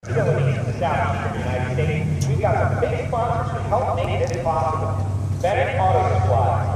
facilities in the southeastern United States. We've got some big sponsors to help make this possible. Bennett Auto Supplies,